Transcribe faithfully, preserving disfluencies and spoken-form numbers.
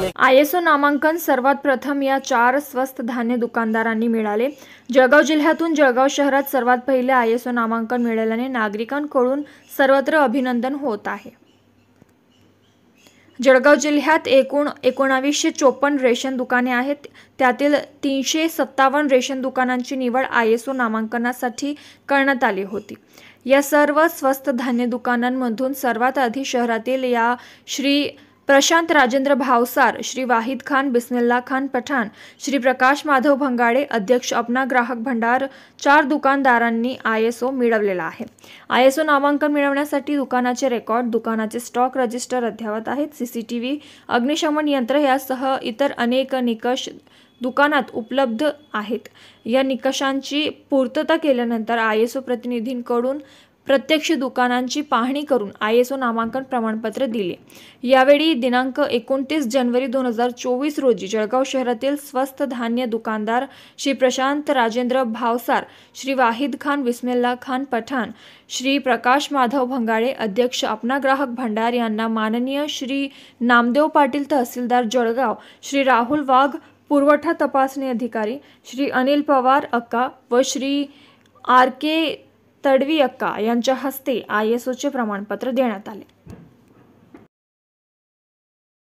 में आयएसओ नामांकन सर्वात प्रथम या चार स्वस्त धान्य दुकानदारांनी मिळाले। जळगाव जिल्ह्यातून जळगाव शहरात सर्वात पहिले आयएसओ नामांकन मिळाल्याने नागरिकांकडून सर्वत्र अभिनंदन होत आहे। जळगाव जिल्ह्यात एकूण एकोणावीसशे चोपन्न रेशन दुकाने आहेत। त्यातील तीनशे सत्तावन्न रेशन दुकानांची निवड आयएसओ नामांकनासाठी करण्यात आली होती। या सर्व स्वस्त धान्य दुकानांमधून सर्वात आधी शहरातील या श्री प्रशांत राजेंद्र भावसार, श्री वाहिद खान बिस्मिल्ला खान पठाण, श्री प्रकाश माधव भंगाडे, अध्यक्ष अपना ग्राहक भंडार चार दुकानदारांनी आयएसओ मिळवलेला आहे। आयएसओ नामांकन मिळवण्यासाठी दुकानाचे रेकॉर्ड, दुकानाचे स्टॉक रजिस्टर अद्ययावत आहेत। सीसीटीव्ही, अग्निशमन यंत्र यासह इतर अनेक निकष दुकानात उपलब्ध आहेत। या निकषांची पूर्तता केल्यानंतर आयएसओ प्रतिनिधींकडून प्रत्यक्ष दुकानांची पाहणी करून आयएसओ नामांकन प्रमाणपत्र दिले। यावेळी दिनांक एकोणतीस जानेवारी दोन हजार चोवीस रोजी जळगाव शहरातील स्वस्त धान्य दुकानदार श्री प्रशांत राजेंद्र भावसार, श्री वाहिद खान बिस्मिल्ला खान पठाण, श्री प्रकाश माधव भंगाडे, अध्यक्ष अपना ग्राहक भंडार यांना माननीय श्री नामदेव पाटील तहसीलदार जळगाव, श्री राहुल वाघ पुरवठा तपासणी अधिकारी, श्री अनिल पवार अक्का व श्री आर के तडवी अक्का यांच्या हस्ते आयएसओचे प्रमाणपत्र देण्यात आले।